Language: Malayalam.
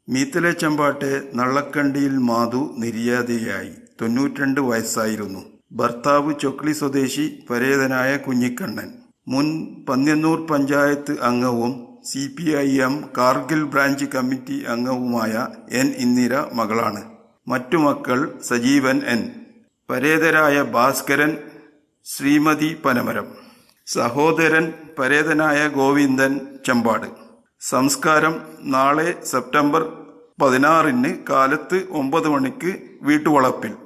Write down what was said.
മീത്തലെ ചെമ്പാട്ടെ നള്ളക്കണ്ടിയിൽ മാധു നിര്യാതയായി. 92 വയസ്സായിരുന്നു. ഭർത്താവ് ചൊക്ലി സ്വദേശി പരേതനായ കുഞ്ഞിക്കണ്ണൻ. മുൻ പന്ന്യന്നൂർ പഞ്ചായത്ത് അംഗവും CPIM കാർഗിൽ ബ്രാഞ്ച് കമ്മിറ്റി അംഗവുമായ N. ഇന്ദിര മകളാണ്. മറ്റു മക്കൾ സജീവൻ N, പരേതരായ ഭാസ്കരൻ, ശ്രീമതി പനമരം, സഹോദരൻ പരേതനായ ഗോവിന്ദൻ ചെമ്പാട്. സംസ്കാരം നാളെ സെപ്റ്റംബർ 16 കാലത്ത് 9 മണിക്ക് വീട്ടുവളപ്പിൽ.